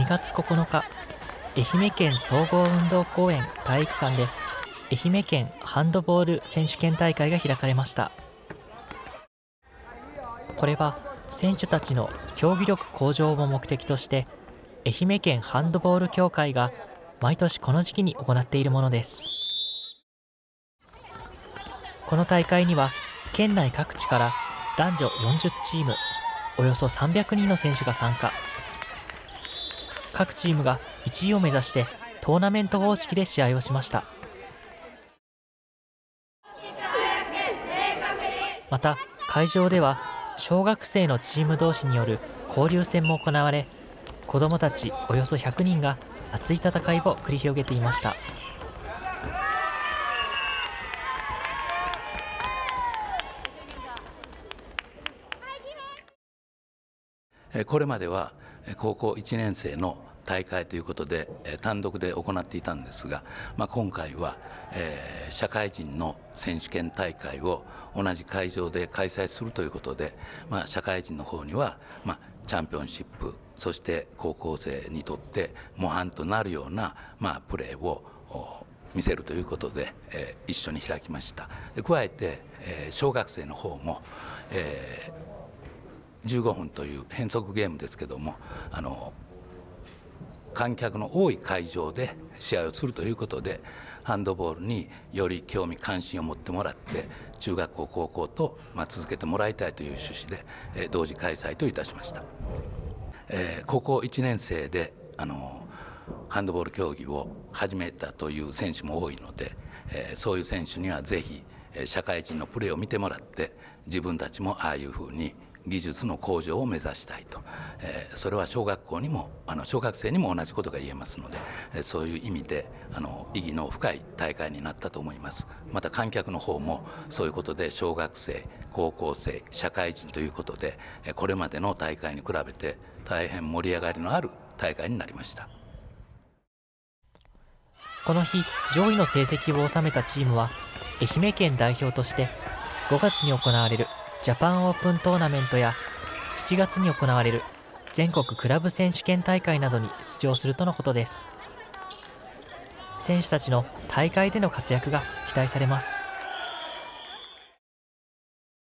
2月9日、愛媛県総合運動公園体育館で愛媛県ハンドボール選手権大会が開かれました。これは選手たちの競技力向上を目的として愛媛県ハンドボール協会が毎年この時期に行っているものです。この大会には県内各地から男女40チーム、およそ300人の選手が参加。各チームが1位を目指してトーナメント方式で試合をしました。また会場では小学生のチーム同士による交流戦も行われ、子どもたちおよそ100人が熱い戦いを繰り広げていました。 これまでは高校1年生の大会ということで単独で行っていたんですが、今回は社会人の選手権大会を同じ会場で開催するということで、社会人の方にはチャンピオンシップ、そして高校生にとって模範となるようなプレーを見せるということで一緒に開きました。加えて小学生の方も15分という変則ゲームですけども、観客の多い会場で試合をするということで、ハンドボールにより興味関心を持ってもらって中学校高校と続けてもらいたいという趣旨で同時開催といたしました。高校1年生でハンドボール競技を始めたという選手も多いので、そういう選手にはぜひ社会人のプレーを見てもらって自分たちもああいうふうに技術の向上を目指したいと、それは小学校にも小学生にも同じことが言えますので、そういう意味で意義の深い大会になったと思います。また観客の方もそういうことで小学生、高校生、社会人ということでこれまでの大会に比べて大変盛り上がりのある大会になりました。 この日、上位の成績を収めたチームは愛媛県代表として5月に行われるジャパンオープントーナメントや7月に行われる全国クラブ選手権大会などに出場するとのことです。選手たちの大会での活躍が期待されます。